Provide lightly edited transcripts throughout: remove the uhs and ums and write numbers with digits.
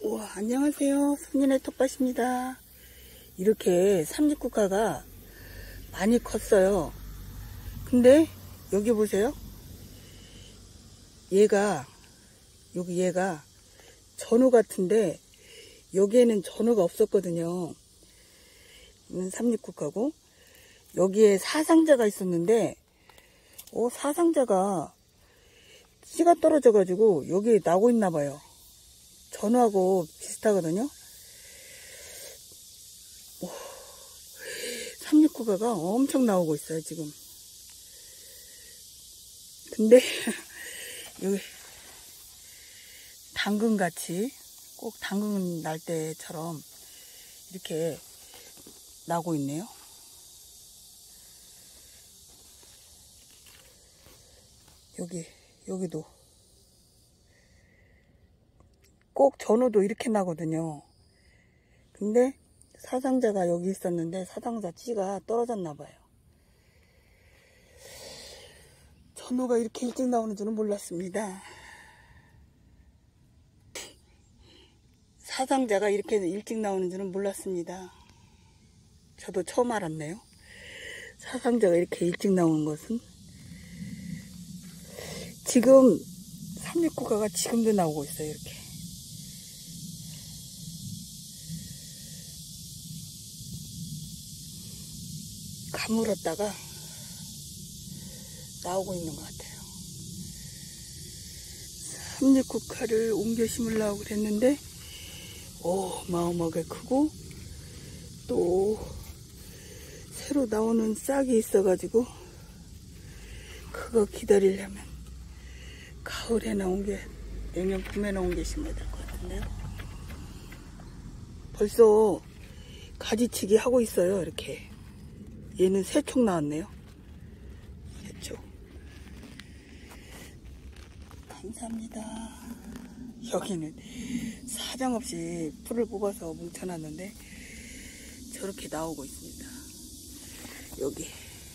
우와, 안녕하세요. 손인의 텃밭입니다. 이렇게 삼립국화가 많이 컸어요. 근데 여기 보세요. 얘가 전어 같은데 여기에는 전어가 없었거든요. 이건 삼립국화고 여기에 사상자가 있었는데 사상자가 씨가 떨어져 가지고 여기에 나고 있나 봐요. 전어하고 비슷하거든요. 삼립국화가 엄청 나오고 있어요 지금. 근데 여기 당근같이 꼭 당근 날 때처럼 이렇게 나고 있네요. 여기도 꼭 전어도 이렇게 나거든요. 근데 사상자가 여기 있었는데 사상자 씨가 떨어졌나 봐요. 전어가 이렇게 일찍 나오는 줄은 몰랐습니다. 사상자가 이렇게 일찍 나오는 줄은 몰랐습니다. 저도 처음 알았네요. 사상자가 이렇게 일찍 나오는 것은. 지금 삼립국화가 지금도 나오고 있어요. 이렇게 가물었다가 나오고 있는 것 같아요. 삼립국화를 옮겨 심으려고 그랬는데 어마어마하게 크고 또 새로 나오는 싹이 있어 가지고 그거 기다리려면 가을에 나온 게 내년 봄에 나온 게 심어야 될 것 같은데요. 벌써 가지치기 하고 있어요. 이렇게 얘는 3촉 나왔네요. 3촉. 감사합니다. 여기는 사정없이 풀을 뽑아서 뭉쳐놨는데 저렇게 나오고 있습니다. 여기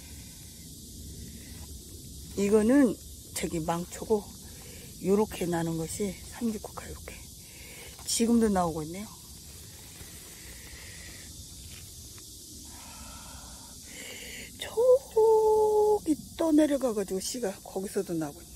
이거는 저기 망초고 요렇게 나는 것이 삼립국화. 이렇게 지금도 나오고 있네요. 저기 떠내려가 가지고 씨가 거기서도 나오고 있네요.